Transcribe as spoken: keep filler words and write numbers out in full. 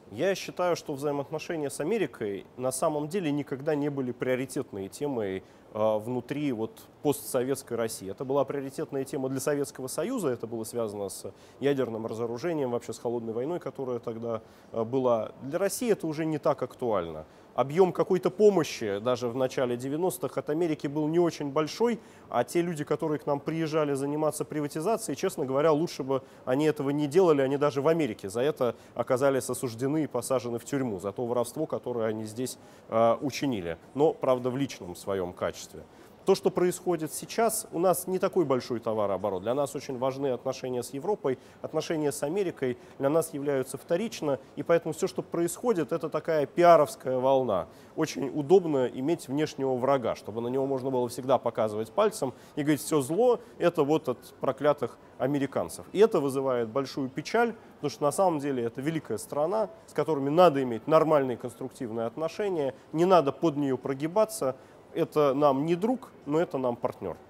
Я считаю, что взаимоотношения с Америкой на самом деле никогда не были приоритетной темой э, внутри вот, постсоветской России. Это была приоритетная тема для Советского Союза, это было связано с ядерным разоружением, вообще с холодной войной, которая тогда э, была. Для России это уже не так актуально. Объем какой-то помощи даже в начале девяностых от Америки был не очень большой, а те люди, которые к нам приезжали заниматься приватизацией, честно говоря, лучше бы они этого не делали, они даже в Америке за это оказались осуждены и посажены в тюрьму, за то воровство, которое они здесь э, учинили, но, правда, в личном своем качестве. То, что происходит сейчас, у нас не такой большой товарооборот. Для нас очень важны отношения с Европой, отношения с Америкой для нас являются вторично, и поэтому все, что происходит, это такая пиаровская волна. Очень удобно иметь внешнего врага, чтобы на него можно было всегда показывать пальцем и говорить, все зло, это вот от проклятых американцев. И это вызывает большую печаль, потому что на самом деле это великая страна, с которыми надо иметь нормальные конструктивные отношения, не надо под нее прогибаться. Это нам не друг, но это нам партнер.